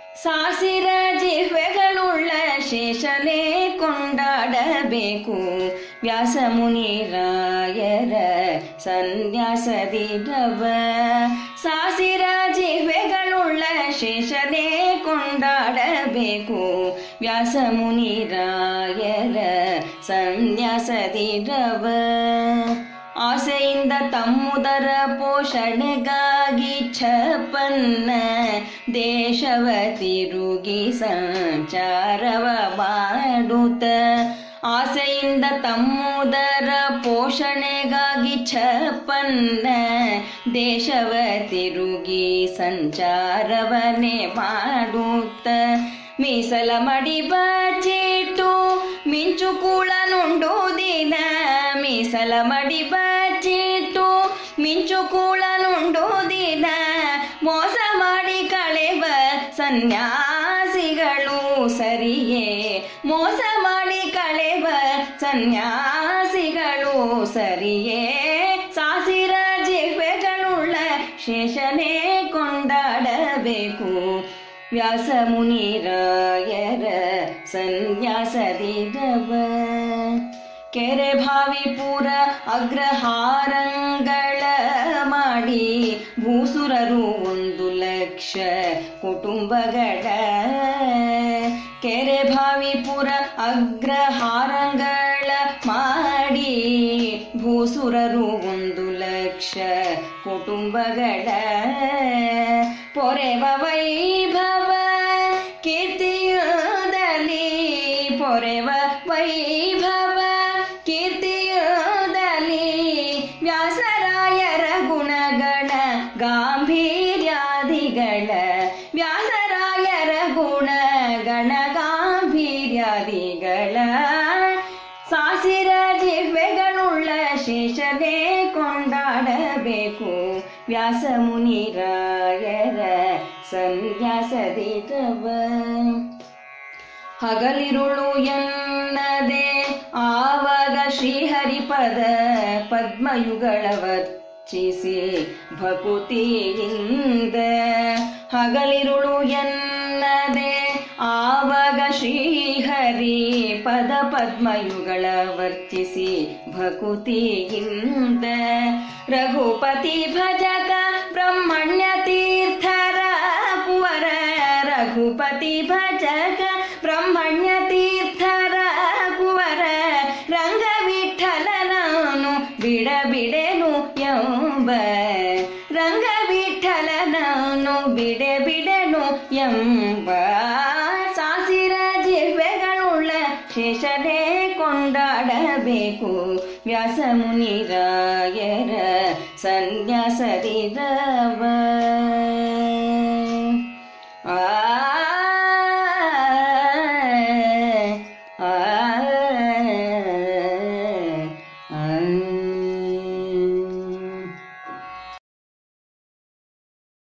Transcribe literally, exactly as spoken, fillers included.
ಸಾಸಿರ ಜಿಹ್ವೆಗಳುಳ್ಳ ಶೇಷನೇ ಕೊಂಡಾಡಬೇಕು ವ್ಯಾಸ ಮುನಿರಾಯರ ಸನ್ಯಾಸದಿರವ. ಸಾಸಿರ ಜಿಹ್ವೆಗಳುಳ್ಳ ಶೇಷನೇ ಕೊಂಡಾಡಬೇಕು ವ್ಯಾಸ ಮುನಿರಾಯರ ಸನ್ಯಾಸದಿರವ. ಆಸೆಯಿಂದ ತಮ್ಮುದರ ಪೋಷಣೆಗಾಗಿ ಛಪ್ಪನ್ನ ದೇಶವ ತಿರುಗಿ ಸಂಚಾರವ ಮಾಡುತ್ತ. ಆಸೆಯಿಂದ ತಮ್ಮುದರ ಪೋಷಣೆಗಾಗಿ ಛಪ್ಪನ್ನ ದೇಶವ ತಿರುಗಿ ಸಂಚಾರವನ್ನೇ ಮಾಡುತ್ತ. ಮೀಸಲ ಮಡಿ ಬಚ್ಚಿಟ್ಟು ಮಿಂಚು ಕೂಳ ನುಂಡುವುದಿನ. ಮೀಸಲ ಮಡಿ ಬಚ್ಚಿಟ್ಟು ಮಿಂಚು ಕೂಳ ನುಂಡುವುದಿನ. ಮೋಸ ಮಾಡಿ ಕಳೆವ ಸನ್ಯಾಸಿಗಳು ಸರಿಯೇ. ಮೋಸ ಮಾಡಿ ಕಳೆವ ಸನ್ಯಾಸಿಗಳು ಸರಿಯೇ. ಸಾಸಿರ ಜಿಹ್ವೆಗಳುಳ್ಳ ಶೇಷನೇ ಕೊಂಡಾಡಬೇಕು ವ್ಯಾಸ ಮುನಿರಾಯರ ಸನ್ಯಾಸದಿರವ. ಕೆರೆ ಭಾವಿ ಪುರ ಅಗ್ರಹಾರಂಗಳ ಮಾಡಿ ಭೂಸುರರು ಒಂದು ಲಕ್ಷ ಕುಟುಂಬಗಳ. ಕೆರೆ ಭಾವಿ ಪುರ ಅಗ್ರಹಾರಂಗಳ ಮಾಡಿ ಭೂಸುರರು ಒಂದು ಲಕ್ಷ ಕುಟುಂಬಗಳ. ಪೊರೆವ ವೈಭವ ಕೀರ್ತಿಯುದಲ್ಲಿ ಪೊರೆವ ವೈಭವ ಕೀರ್ತಿಯುದಲ್ಲಿ ವ್ಯಾಸರಾಯರ ಗುಣಗಣ ಗಾಂಭೀರ್ಯಾದಿಗಳ. ವ್ಯಾಸರಾಯರ ಗುಣಗಣ ಗಾಂಭೀರ್ಯಾದಿಗಳ. ಸಾಸಿರ ಜಿಹ್ವೆಗಳುಳ್ಳ ಶೇಷನೇ ಕೊಂಡಾಡಬೇಕು ವ್ಯಾಸ ಮುನಿರಾಯರ ಸನ್ಯಾಸದಿರವ. ಹಗಲಿರುಳು ಎನ್ನದೆ ಆವಾಗ ಶ್ರೀಹರಿಪದ ಪದ್ಮಯುಗಳ ವರ್ಚಿಸಿ ಭಕುತಿಯಿಂದ. ಹಗಲಿರುಳು ಎನ್ನದೆ ಆವಾಗ ಶ್ರೀಹರಿ ಪದ ಪದ್ಮಯುಗಳ ವರ್ಚಿಸಿ ಭಕುತಿಯಿಂದ. ರಘುಪತಿ ಭಜಕ ಬ್ರಹ್ಮಣ್ಯ ತೀರ್ಥರ ಕುವರ. ರಘುಪತಿ ಭಜಕ ಬ್ರಹ್ಮಣ್ಯ ತೀರ್ಥರ ಕುವರ. ರಂಗ ವಿಠಲನನು ಬಿಡಬಿಡೆನು ಎಂಬ. ರಂಗ ವಿಠಲನನು ಬಿಡೆ ಬಿಡೆನು ಎಂಬ. ಸಾಸಿರ ಜಿಹ್ವೆಗಳುಳ್ಳ ಶೇಷನೇ ಕೊಂಡಾಡಬೇಕು ವ್ಯಾಸ ಮುನಿರಾಯರ ಸನ್ಯಾಸದಿರವ.